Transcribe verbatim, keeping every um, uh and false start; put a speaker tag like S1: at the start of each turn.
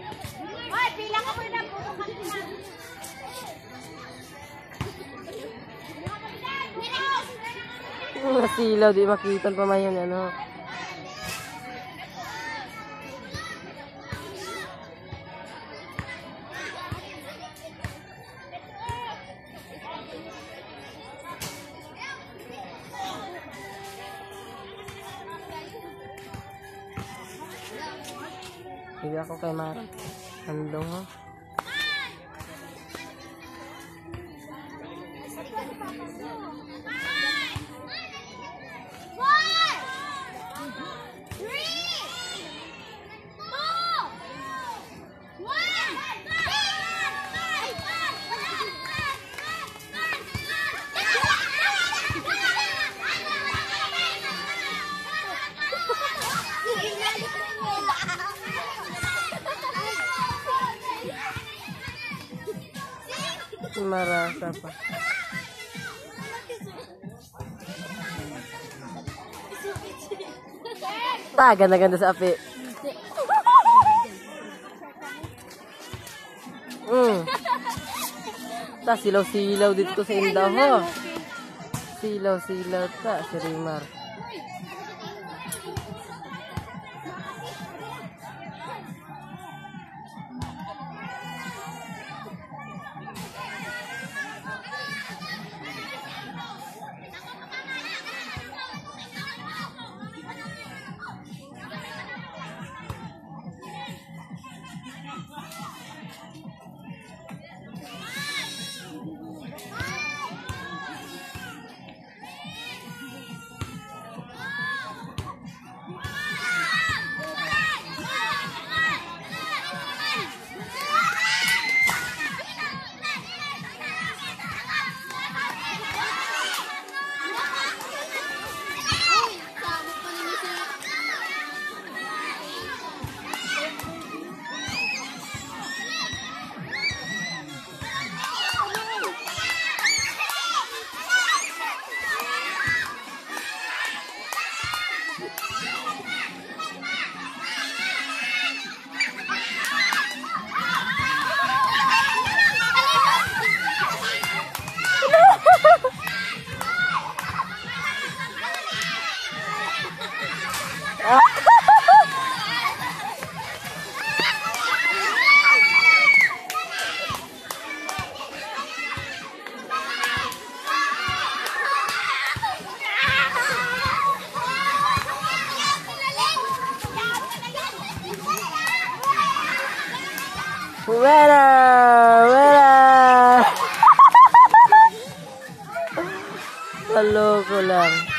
S1: Ay, pila ka muna po.
S2: Nasilaw, di makita pa man yung ano. Hindi ako kay Mara. Andong ho. Marasa pa. Ta, ganda-ganda sa api. Mm. Ta, silaw-silaw dito sa indaw ho. Silaw-silaw ta, si Rimar. Wala! Wala! Halo ko lang.